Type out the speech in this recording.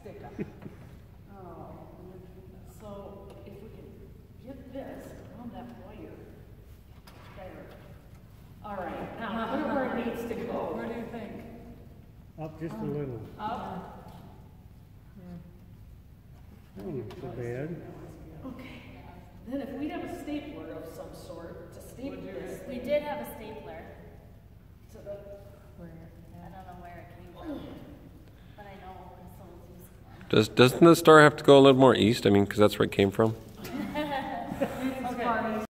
stick up. Oh, so if we can get this on that wire, better. All right, now put it where it needs to go. Where do you think? Up just a little. Up? Oh, not so bad. Okay. Then if we have a stapler of some sort to staple this. We did have a stapler. To the, I don't know where it came from, but I know someone's using one. Doesn't the star have to go a little more east? I mean, because that's where it came from.